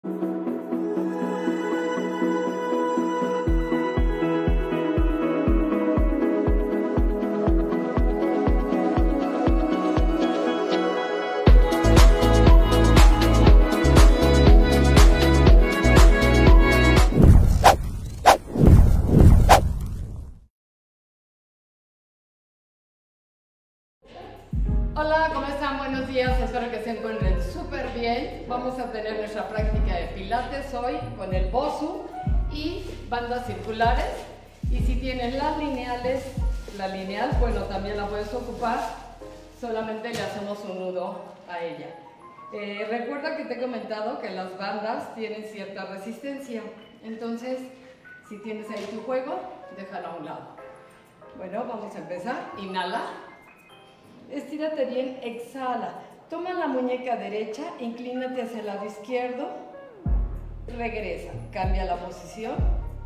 Hola, ¿cómo están? Buenos días, espero que se encuentren súper bien. Vamos a tener nuestra práctica de pilates hoy con el Bosu y bandas circulares. Y si tienes las lineales, la lineal, bueno, también la puedes ocupar, solamente le hacemos un nudo a ella. Recuerda que te he comentado que las bandas tienen cierta resistencia, entonces si tienes ahí tu juego, déjalo a un lado. Bueno, vamos a empezar. Inhala. Estírate bien, exhala. Toma la muñeca derecha, inclínate hacia el lado izquierdo, regresa, cambia la posición,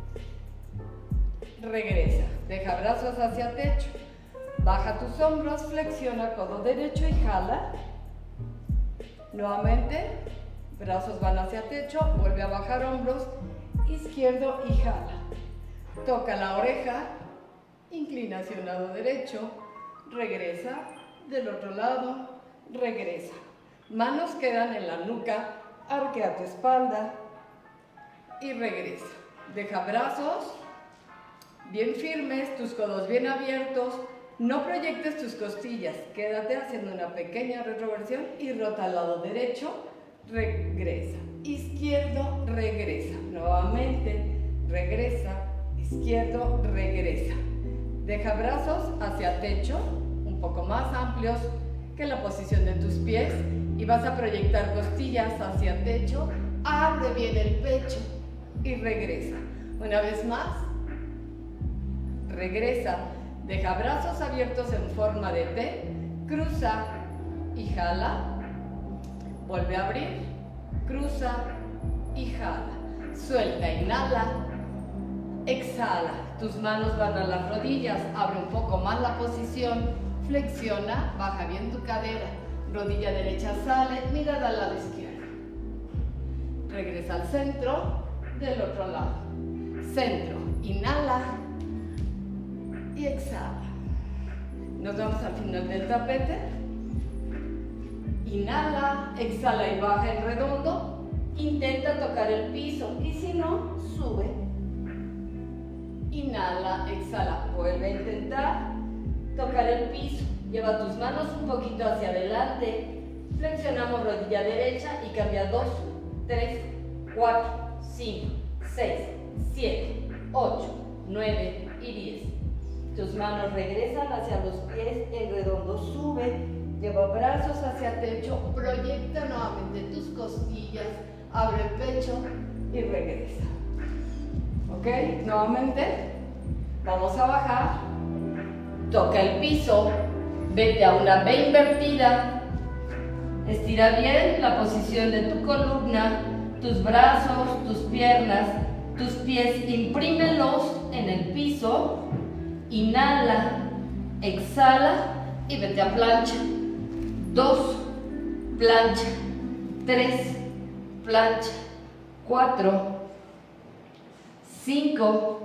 regresa, deja brazos hacia techo, baja tus hombros, flexiona codo derecho y jala. Nuevamente, brazos van hacia techo, vuelve a bajar hombros, izquierdo y jala. Toca la oreja, inclina hacia un lado derecho, regresa. Del otro lado, regresa. Manos quedan en la nuca, arquea tu espalda y regresa. Deja brazos bien firmes, tus codos bien abiertos. No proyectes tus costillas, quédate haciendo una pequeña retroversión y rota al lado derecho, regresa. Izquierdo, regresa. Nuevamente, regresa. Izquierdo, regresa. Deja brazos hacia techo, un poco más amplios que la posición de tus pies, y vas a proyectar costillas hacia techo, abre bien el pecho y regresa. Una vez más, regresa, deja brazos abiertos en forma de T, cruza y jala, vuelve a abrir, cruza y jala, suelta, inhala, exhala, tus manos van a las rodillas, abre un poco más la posición, flexiona, baja bien tu cadera, rodilla derecha sale, mirada al lado izquierdo. Regresa al centro, del otro lado. Centro, inhala y exhala. Nos vamos al final del tapete. Inhala, exhala y baja en redondo. Intenta tocar el piso y si no, sube. Inhala, exhala, vuelve a intentar tocar el piso, lleva tus manos un poquito hacia adelante, flexionamos rodilla derecha y cambia 2, 3, 4, 5, 6, 7, 8, 9 y 10. Tus manos regresan hacia los pies, en redondo sube, lleva brazos hacia techo, proyecta nuevamente tus costillas, abre el pecho y regresa. ¿Ok? Nuevamente, vamos a bajar. Toca el piso, vete a una V invertida, estira bien la posición de tu columna, tus brazos, tus piernas, tus pies, imprímelos en el piso, inhala, exhala y vete a plancha. 2, plancha, 3, plancha, 4, 5,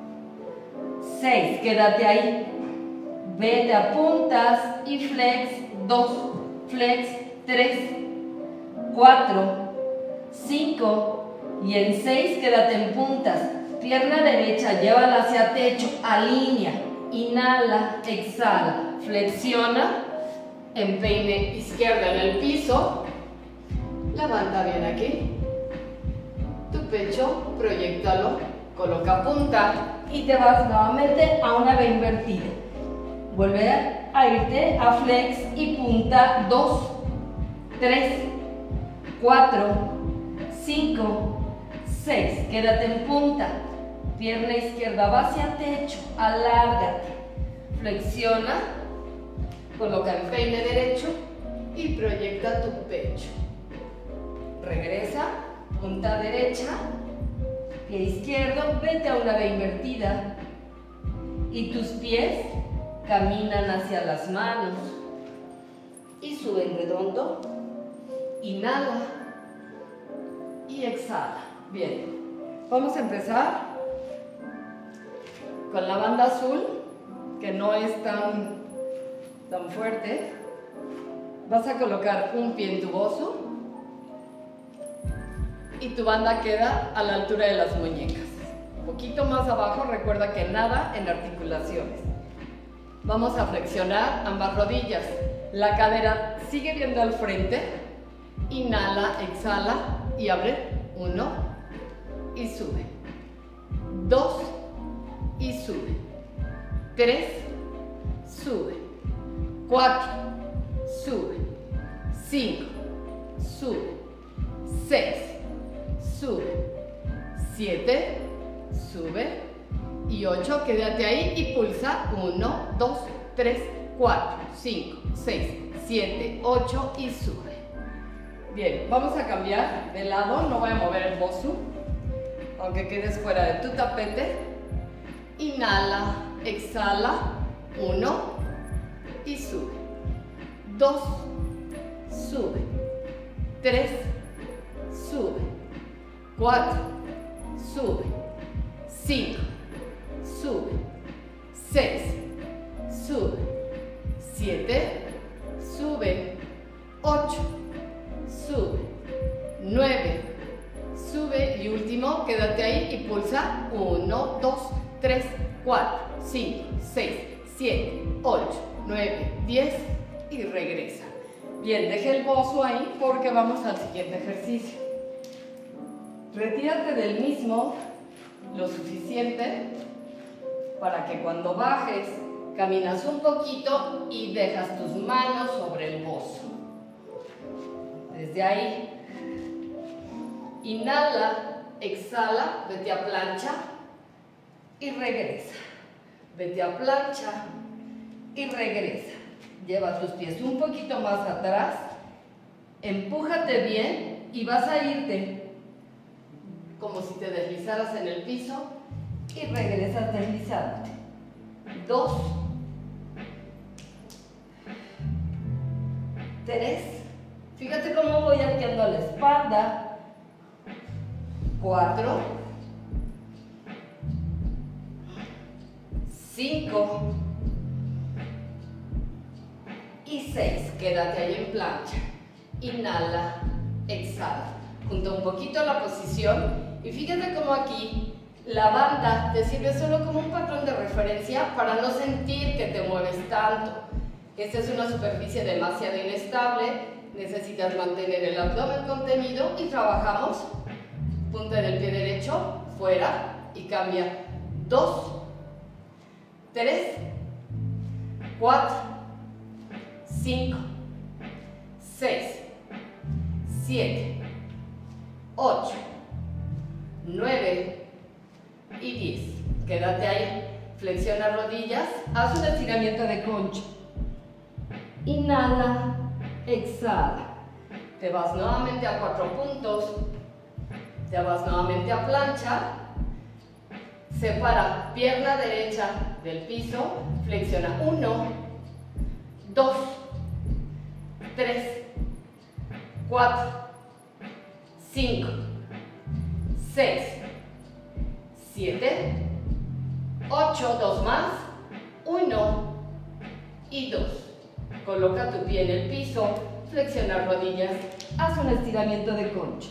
6, quédate ahí. Vete a puntas y flex, 2, flex, 3, 4, 5 y en 6 quédate en puntas. Pierna derecha, llévala hacia techo, alinea, inhala, exhala, flexiona, empeine izquierda en el piso, levanta bien aquí, tu pecho, proyéctalo, coloca punta y te vas nuevamente a una V invertida. Vuelve a irte a flex y punta, 2, 3, 4, 5, 6. Quédate en punta. Pierna izquierda va hacia techo, alárgate. Flexiona, coloca empeine derecho y proyecta tu pecho. Regresa, punta derecha, pie izquierdo, vete a una V invertida y tus pies caminan hacia las manos y suben redondo. Inhala, y exhala. Bien, vamos a empezar con la banda azul, que no es tan fuerte. Vas a colocar un pie en tu bozo y tu banda queda a la altura de las muñecas. Un poquito más abajo, recuerda que nada en articulaciones. Vamos a flexionar ambas rodillas. La cadera sigue viendo al frente. Inhala, exhala y abre. 1 y sube. 2 y sube. 3, sube. 4, sube. 5, sube. 6, sube. 7, sube. Y 8, quédate ahí y pulsa. 1, 2, 3, 4, 5, 6, 7, 8 y sube. Bien, vamos a cambiar de lado. No voy a mover el bozo, aunque quedes fuera de tu tapete. Inhala, exhala. 1 y sube. 2, sube. 3, sube. 4, sube. 5, sube. 6, sube. 7, sube. 8, sube. 9, sube. Y último, quédate ahí y pulsa. 1, 2, 3, 4, 5, 6, 7, 8, 9, 10 y regresa. Bien, deje el bozo ahí porque vamos al siguiente ejercicio. Retírate del mismo lo suficiente para que cuando bajes caminas un poquito y dejas tus manos sobre el bozo. Desde ahí, inhala, exhala, vete a plancha y regresa. Vete a plancha y regresa. Lleva tus pies un poquito más atrás, empújate bien y vas a irte como si te deslizaras en el piso y regresas deslizándote. 2, 3, fíjate cómo voy arqueando la espalda. 4, 5 y 6. Quédate ahí en plancha. Inhala, exhala. Junta un poquito la posición y fíjate cómo aquí la banda te sirve solo como un patrón de referencia para no sentir que te mueves tanto. Esta es una superficie demasiado inestable, necesitas mantener el abdomen contenido y trabajamos punta del pie derecho, fuera y cambia. 2, 3, 4, 5, 6, 7, 8, 9 y 10. Quédate ahí, flexiona rodillas, haz un estiramiento de concha. Inhala, exhala. Te vas nuevamente a 4 puntos, te vas nuevamente a plancha. Separa pierna derecha del piso, flexiona. 1, 2, 3, 4, 5, 6, 7, 8, 2 más, 1 y 2. Coloca tu pie en el piso, flexiona rodillas, haz un estiramiento de concha.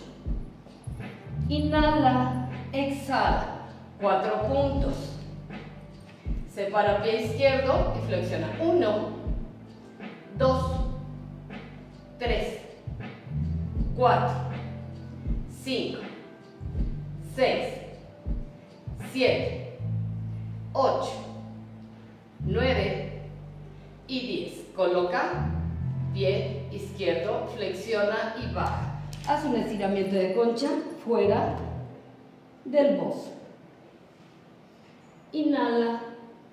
Inhala, exhala, 4 puntos. Separa pie izquierdo y flexiona. 1, 2, 3, 4, 5, 6, 7, 8, 9 y 10. Coloca pie izquierdo, flexiona y baja. Haz un estiramiento de concha fuera del bozo. Inhala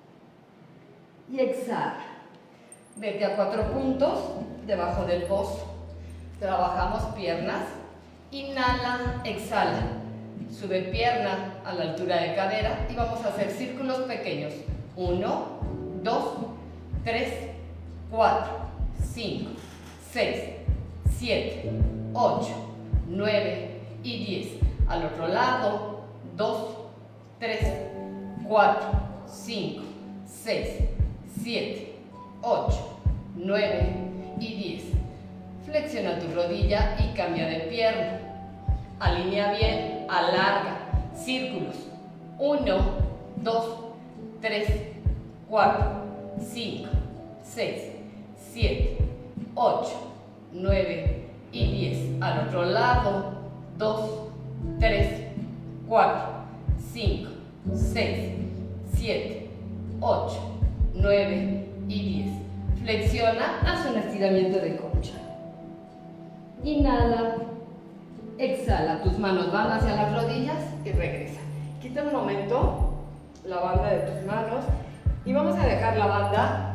y exhala. Vete a 4 puntos debajo del bozo. Trabajamos piernas. Inhala, exhala. Sube pierna a la altura de cadera y vamos a hacer círculos pequeños. 1, 2, 3, 4, 5, 6, 7, 8, 9 y 10. Al otro lado, 2, 3, 4, 5, 6, 7, 8, 9 y 10. Flexiona tu rodilla y cambia de pierna. Alinea bien, alarga, círculos. 1, 2, 3, 4, 5, 6, 7, 8, 9 y 10. Al otro lado, 2, 3, 4, 5, 6, 7, 8, 9 y 10. Flexiona, haz un estiramiento de concha. Inhala, exhala, tus manos van hacia las rodillas y regresa. Quita un momento la banda de tus manos y vamos a dejar la banda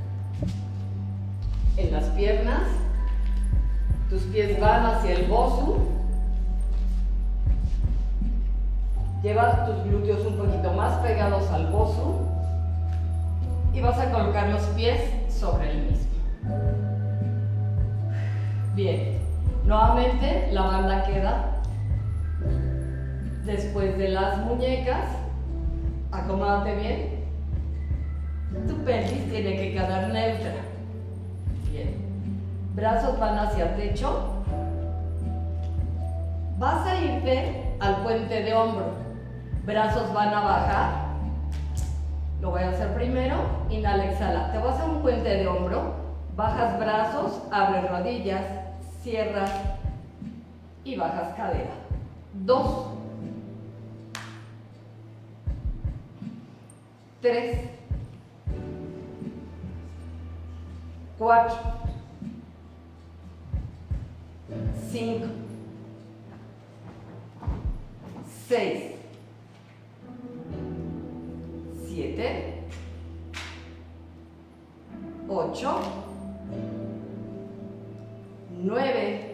en las piernas. Tus pies van hacia el bosu. Lleva tus glúteos un poquito más pegados al bosu y vas a colocar los pies sobre el mismo. Bien, nuevamente la banda queda después de las muñecas. Acomódate bien. Tu pelvis tiene que quedar neutra. Bien. Brazos van hacia techo. Vas a irte al puente de hombro. Brazos van a bajar. Lo voy a hacer primero. Inhala, exhala. Te vas a un puente de hombro. Bajas brazos, abres rodillas, cierras y bajas cadera. 2, 3, 4, 5, 6, 7, 8, 9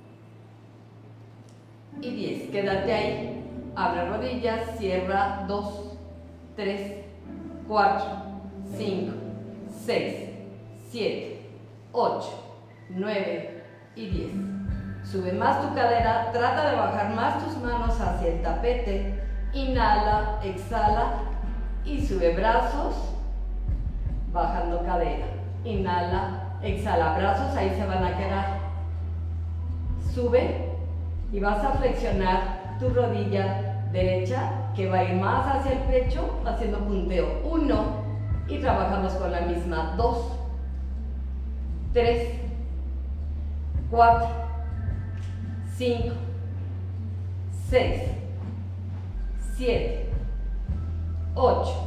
y 10. Quédate ahí. Abre rodillas, cierra. 2, 3, 4, 5, 6, 7, 8, 9 y 10. Sube más tu cadera, trata de bajar más tus manos hacia el tapete. Inhala, exhala y sube brazos, bajando cadera. Inhala, exhala, brazos ahí se van a quedar. Sube y vas a flexionar tu rodilla derecha que va a ir más hacia el pecho haciendo punteo. 1 y trabajamos con la misma. 2, 3, 4, 5, 6, 7, 8,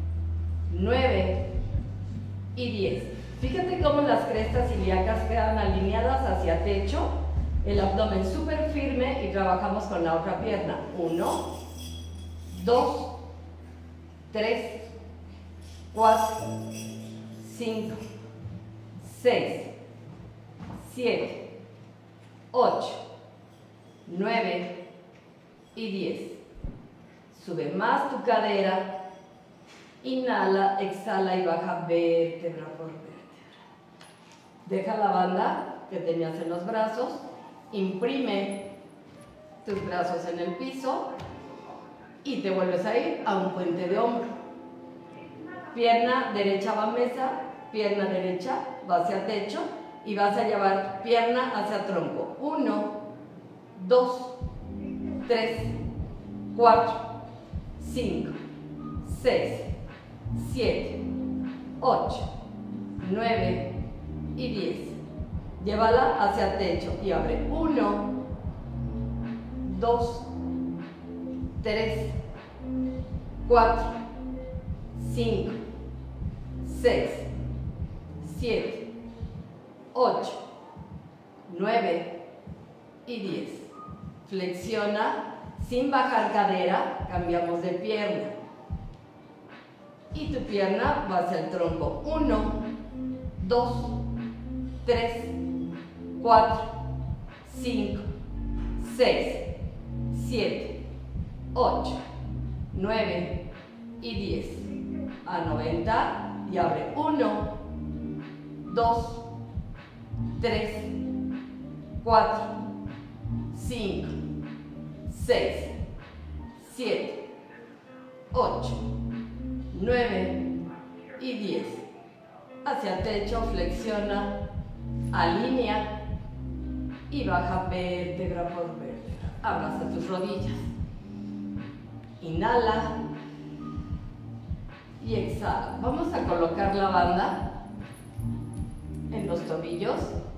9 y 10. Fíjate cómo las crestas ilíacas quedan alineadas hacia techo, el abdomen súper firme y trabajamos con la otra pierna. 1, 2, 3, 4, 5, 6, 7, 8, 9 y 10. Sube más tu cadera. Inhala, exhala y baja vértebra por vértebra. Deja la banda que tenías en los brazos. Imprime tus brazos en el piso y te vuelves a ir a un puente de hombro. Pierna derecha va a mesa, pierna derecha va hacia techo y vas a llevar pierna hacia tronco. 1, 2, 3, 4, 5, 6, 7, 8, 9 y 10. Llévala hacia techo y abre. 1, 2, 3, 4, 5, 6, 7, 8, 9 y 10. Flexiona sin bajar cadera, cambiamos de pierna. Y tu pierna va hacia el tronco. 1, 2, 3, 4, 5, 6, 7, 8, 9 y 10. A 90 y abre. 1, 2, 3, 4, 5, 6, 7, 8, 9 y 10. Hacia el techo, flexiona, alinea y baja vértebra por vértebra. Abraza tus rodillas. Inhala y exhala. Vamos a colocar la banda en los tobillos.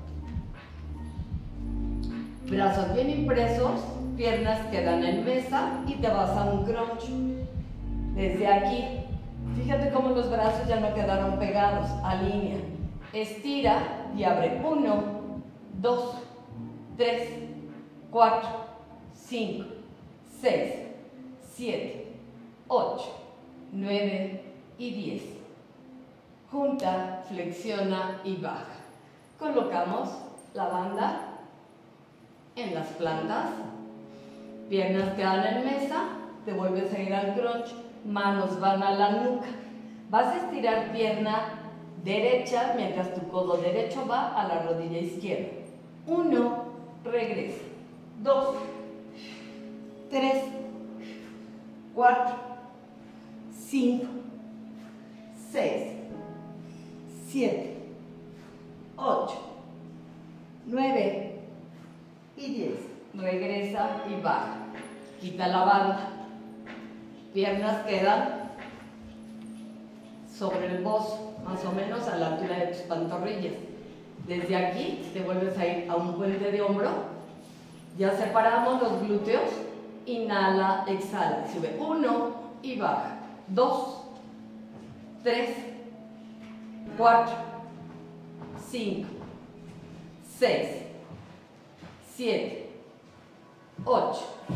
Brazos bien impresos, piernas quedan en mesa y te vas a un crunch. Desde aquí, fíjate cómo los brazos ya no quedaron pegados. Alinea, estira y abre. 1, 2, 3, 4, 5, 6, 7, 8, 9 y 10. Junta, flexiona y baja. Colocamos la banda en las plantas. Piernas quedan en mesa. Te vuelves a ir al crunch. Manos van a la nuca. Vas a estirar pierna derecha mientras tu codo derecho va a la rodilla izquierda. 1, regresa. 2, 3, 4, 5, 6, 7, 8, 9 y 10. Regresa y baja. Quita la banda. Piernas quedan sobre el bozo, más o menos a la altura de tus pantorrillas. Desde aquí te vuelves a ir a un puente de hombro. Ya separamos los glúteos. Inhala, exhala. Sube 1 y baja. 2, 3, 4, 5, 6, 7, 8,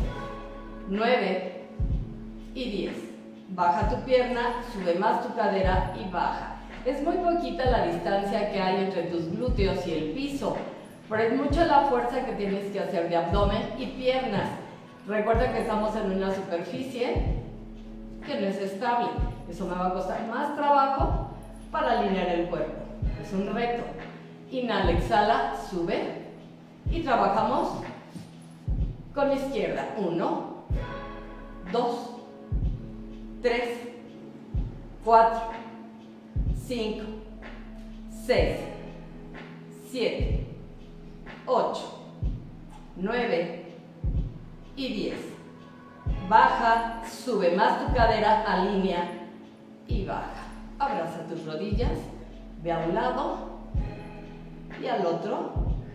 9 y 10. Baja tu pierna, sube más tu cadera y baja. Es muy poquita la distancia que hay entre tus glúteos y el piso, pero es mucha la fuerza que tienes que hacer de abdomen y piernas. Recuerda que estamos en una superficie que no es estable. Eso me va a costar más trabajo para alinear el cuerpo. Es un reto. Inhala, exhala, sube y trabajamos con la izquierda. 1, 2, 3, 4, 5, 6, 7, 8, 9 y 10. Baja, sube más tu cadera, alinea y baja. Abraza tus rodillas, ve a un lado y al otro.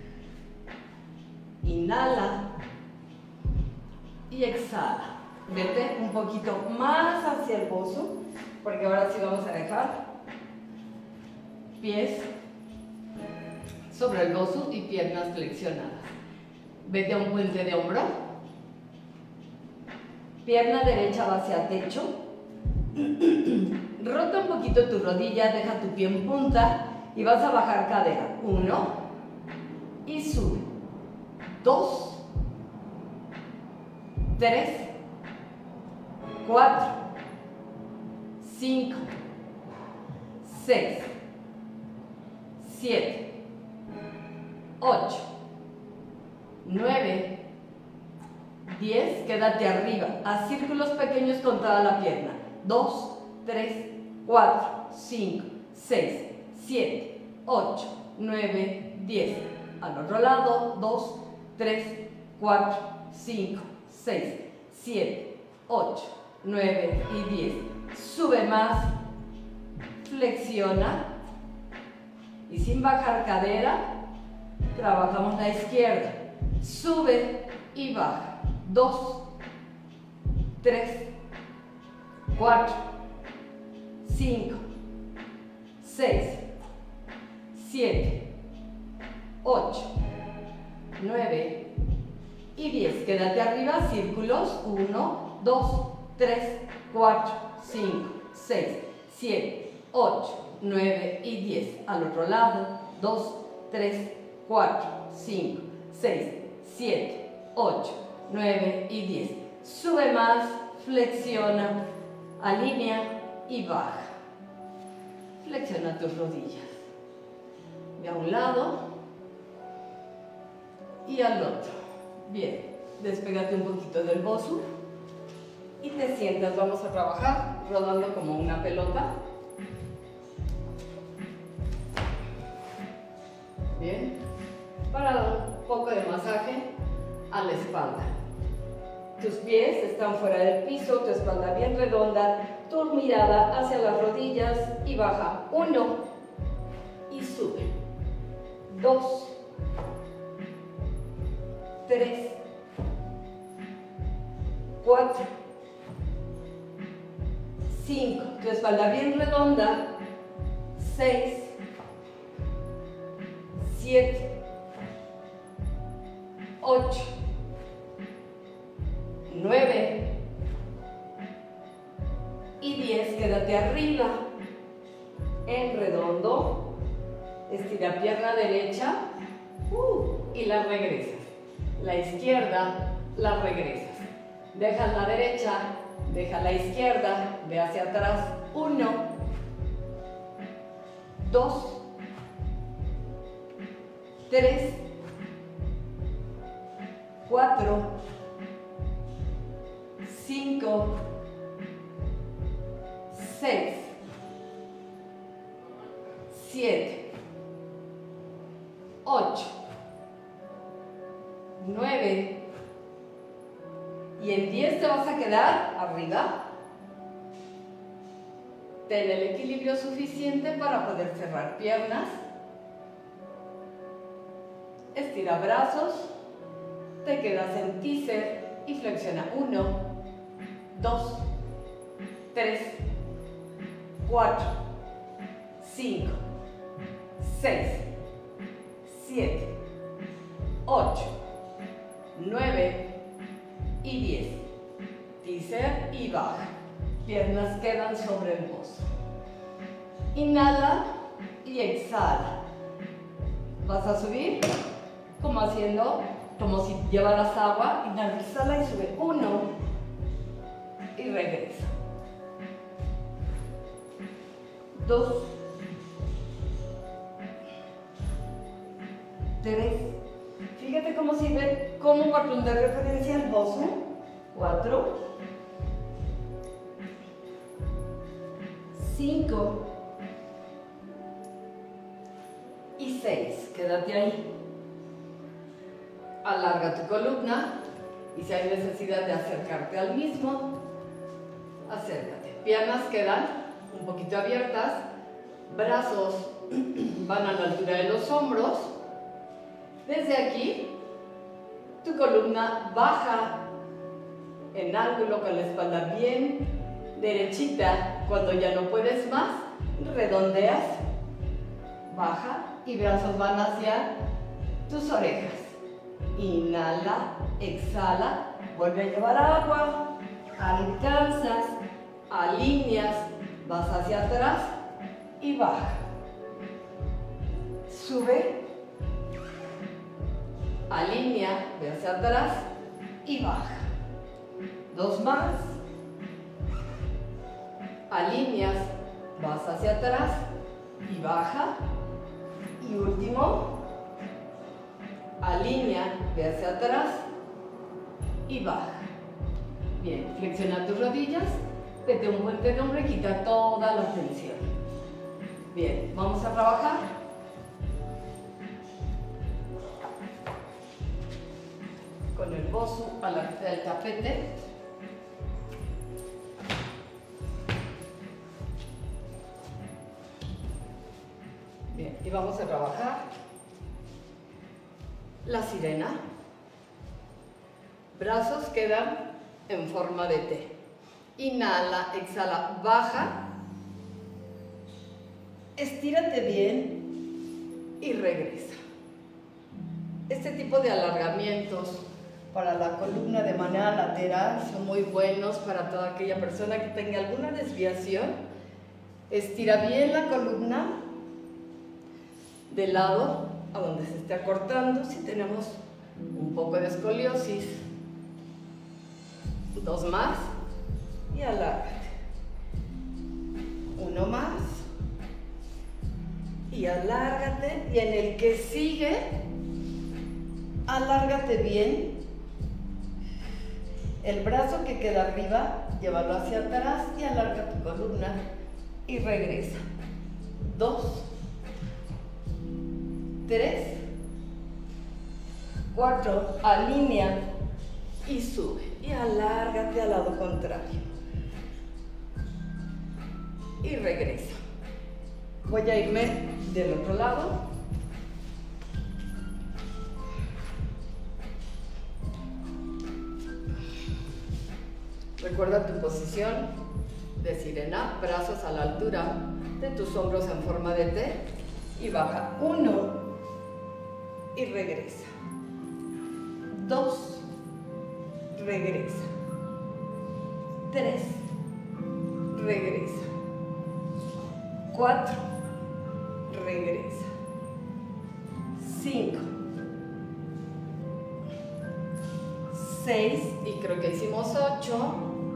Inhala y exhala. Vete un poquito más hacia el bozo, porque ahora sí vamos a dejar pies sobre el bozo y piernas flexionadas. Vete a un puente de hombro. Pierna derecha va hacia techo. Rota un poquito tu rodilla, deja tu pie en punta y vas a bajar cadera. 1 y sube. 2, 3, 4, 5, 6, 7, 8, 9, 10, quédate arriba, haz círculos pequeños con toda la pierna. 2, 3, 4, 5, 6, 7, 8, 9, 10. Al otro lado, 2, 3, 4, 5, 6, 7, 8, 9 y 10. Sube más, flexiona y sin bajar cadera, trabajamos la izquierda. Sube y baja. 2, 3, 4, 5, 6, 7, 8, 9 y 10. Quédate arriba, círculos. 1, 2, 3, 4, 5, 6, 7, 8, 9 y 10. Al otro lado. 2, 3, 4, 5, 6, 7, 8, 9 y 10. Sube más, flexiona, alinea y baja. Flexiona tus rodillas. De a un lado y al otro. Bien. Despégate un poquito del bosu y te sientas. Vamos a trabajar rodando como una pelota. Bien, para dar un poco de masaje a la espalda. Tus pies están fuera del piso, tu espalda bien redonda, tu mirada hacia las rodillas y baja. 1 y sube. 2, 3, 4, 5, tu espalda bien redonda. 6, 7, 8, 9 y 10. Quédate arriba en redondo. Estira pierna derecha y la regresas. La izquierda la regresas. Deja la derecha, deja la izquierda, ve hacia atrás. 1, 2, 3, 4, 5, 6, 7, 8, 9 y en 10 te vas a quedar arriba. Ten el equilibrio suficiente para poder cerrar piernas. Estira brazos, te quedas en teaser y flexiona. 1, 2, 3, 4, 5, 6, 7, 8, 9 y 10. Teaser y baja. Piernas quedan sobre el bozo. Inhala y exhala. Vas a subir como si llevaras agua. Inhala, exhala y sube. 1 y regresa. 2, 3. Fíjate cómo sirve como patrón de referencia el bozo. 4, 5 y 6. Quédate ahí. Alarga tu columna y si hay necesidad de acercarte al mismo, acércate. Piernas quedan un poquito abiertas, brazos van a la altura de los hombros. Desde aquí, tu columna baja en ángulo con la espalda bien derechita. Cuando ya no puedes más, redondeas, baja y brazos van hacia tus orejas. Inhala, exhala, vuelve a llevar agua, alcanzas, alineas, vas hacia atrás y baja. Sube, alinea, ve hacia atrás y baja. 2 más. Alineas, vas hacia atrás y baja. Y último, alinea, ve hacia atrás y baja. Bien, flexiona tus rodillas, vete un puente de hombro y quita toda la tensión. Bien, vamos a trabajar. Con el bozo a la mitad del tapete. Bien, y vamos a trabajar la sirena. Brazos quedan en forma de T. Inhala, exhala, baja. Estírate bien y regresa. Este tipo de alargamientos para la columna de manera lateral son muy buenos para toda aquella persona que tenga alguna desviación. Estira bien la columna del lado a donde se esté acortando. Si tenemos un poco de escoliosis, 2 más y alárgate. 1 más y alárgate. Y en el que sigue, alárgate bien El brazo que queda arriba, llévalo hacia atrás y alarga tu columna y regresa. 2, 3, 4, alinea y sube. Y alárgate al lado contrario. Y regresa. Voy a irme del otro lado. Recuerda tu posición de sirena, brazos a la altura de tus hombros en forma de T y baja. 1 y regresa. 2, regresa. 3, regresa. 4, regresa. 5, 6 y creo que hicimos 8.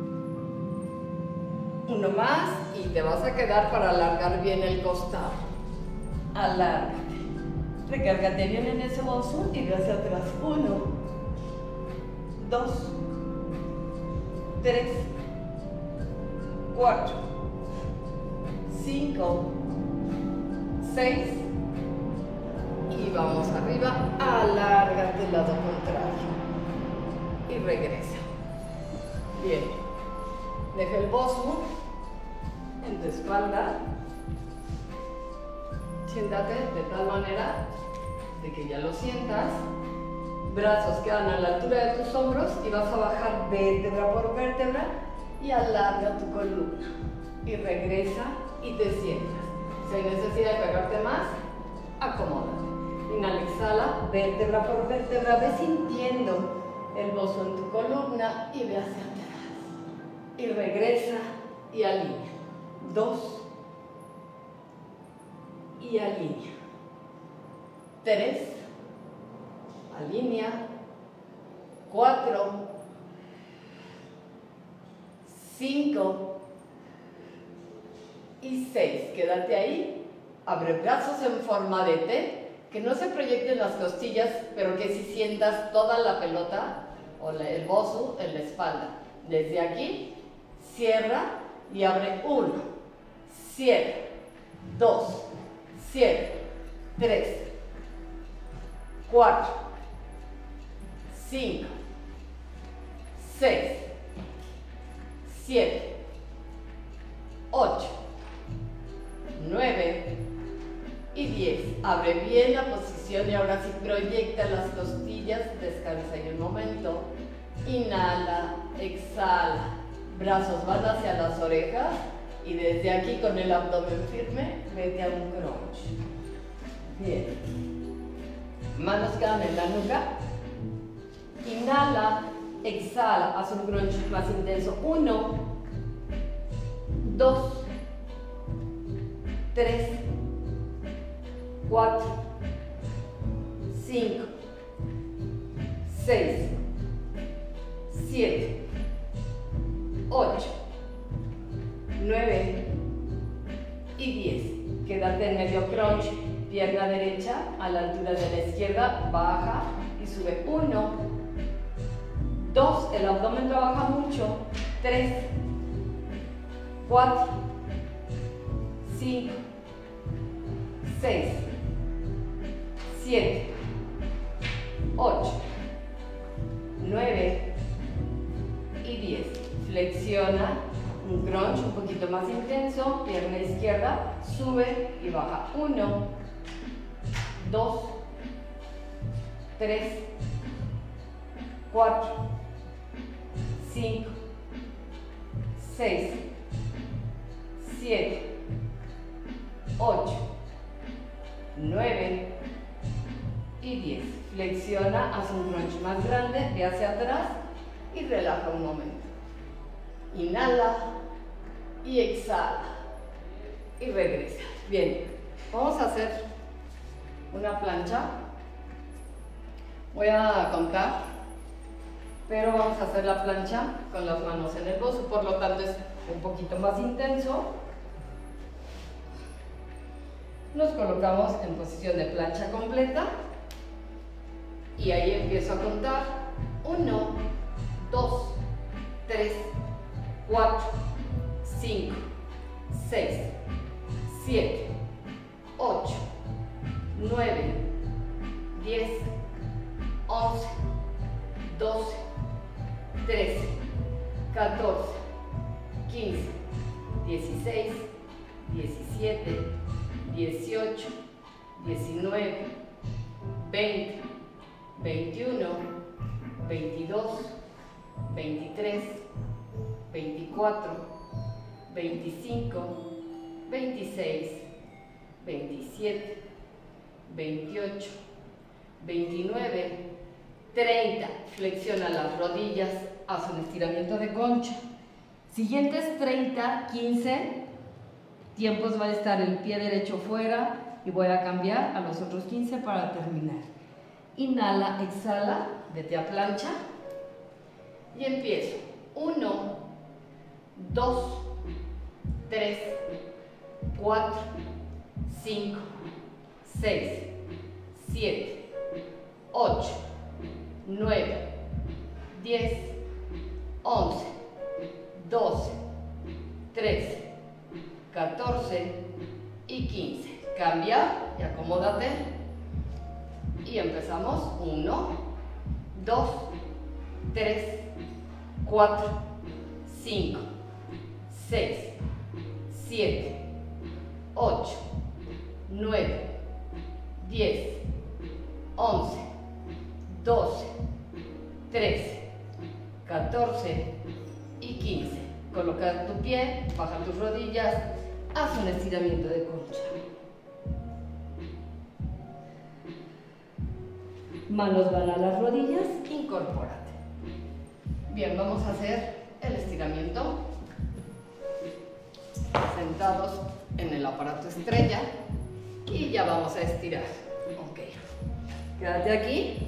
Uno más y te vas a quedar para alargar bien el costado. Alárgate. Recárgate bien en ese bozo y ve hacia atrás. 1, 2, 3, 4, 5, 6 y vamos arriba. Alárgate el lado contrario y regresa. Bien. Deja el bozo en tu espalda. Siéntate de tal manera de que ya lo sientas. Brazos quedan a la altura de tus hombros y vas a bajar vértebra por vértebra y alarga tu columna. Y regresa y te sientas. Si hay necesidad de pegarte más, acomódate. Inhala, exhala, vértebra por vértebra. Ve sintiendo el bozo en tu columna y ve hacia atrás. Y regresa y alinea. 2 y alinea. 3, alinea. 4, 5 y 6. Quédate ahí. Abre brazos en forma de T. Que no se proyecten las costillas, pero que si sientas toda la pelota o el bozo en la espalda. Desde aquí. Cierra y abre 1, cierra, 2, cierra, 3, 4, 5, 6, 7, 8, 9 y 10. Abre bien la posición y ahora sí proyecta las costillas, descansa ahí un momento. Inhala, exhala. Brazos van hacia las orejas y desde aquí con el abdomen firme, vete a un crunch. Bien. Manos quedan en la nuca. Inhala, exhala, haz un crunch más intenso. 1, 2, 3, 4, 5, 6, 7, 8, 9 y 10. Quédate en medio crunch, pierna derecha a la altura de la izquierda, baja y sube. 1, 2, el abdomen trabaja mucho. 3, 4, 5, 6, 7, 8, 9 y 10. Flexiona, un crunch un poquito más intenso, pierna izquierda, sube y baja. 1, 2, 3, 4, 5, 6, 7, 8, 9 y 10. Flexiona, haz un crunch más grande, ve hacia atrás y relaja un momento. Inhala y exhala y regresa. Bien, vamos a hacer una plancha. Voy a contar, pero vamos a hacer la plancha con las manos en el bozo, por lo tanto es un poquito más intenso. Nos colocamos en posición de plancha completa y ahí empiezo a contar. 1, 2, 3, 4, 5, 6, 7, 8, 9, 10, 11, 12, 13, 14, 15, 16, 17, 18, 19, 20, 21, 22, 23, 24, 25, 26, 27, 28, 29, 30. Flexiona las rodillas, haz un estiramiento de concha. Siguientes 30, 15 tiempos va a estar el pie derecho fuera y voy a cambiar a los otros 15 para terminar. Inhala, exhala, vete a plancha y empiezo. 1, 2, 3, 4, 5, 6, 7, 8, 9, 10, 11, 12, 13, 14 y 15. Cambia y acomódate. Y empezamos. 1, 2, 3, 4, 5, 6, 7, 8, 9, 10, 11, 12, 13, 14 y 15. Coloca tu pie, baja tus rodillas, haz un estiramiento de concha. Manos van a las rodillas, incorpórate. Bien, vamos a hacer el estiramiento sentados en el aparato estrella y ya vamos a estirar. Ok, quédate aquí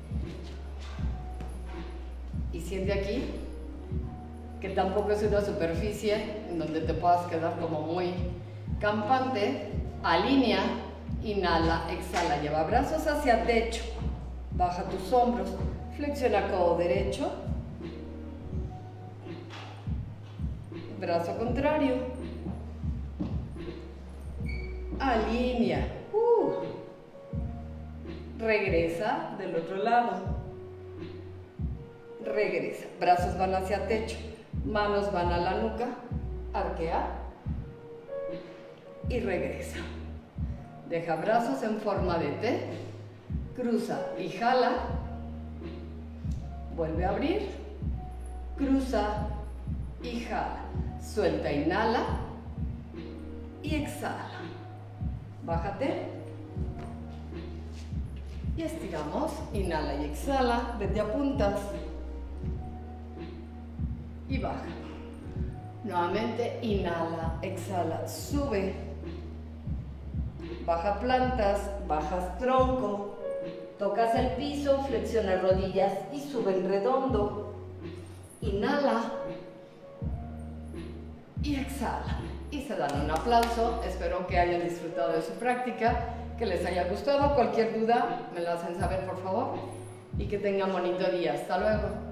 y siente aquí que tampoco es una superficie en donde te puedas quedar como muy campante. Alinea, inhala, exhala, lleva brazos hacia techo, baja tus hombros, flexiona codo derecho, brazo contrario, alinea, regresa del otro lado, regresa, brazos van hacia techo, manos van a la nuca, arquea y regresa. Deja brazos en forma de T, cruza y jala, vuelve a abrir, cruza y jala, suelta, inhala y exhala, bájate y estiramos, inhala y exhala, vete a puntas y baja. Nuevamente, inhala, exhala, sube, baja plantas, bajas tronco, tocas el piso, flexiona rodillas y sube en redondo. Inhala y exhala. Y se dan un aplauso. Espero que hayan disfrutado de su práctica, que les haya gustado. Cualquier duda me la hacen saber, por favor. Y que tengan bonito día. Hasta luego.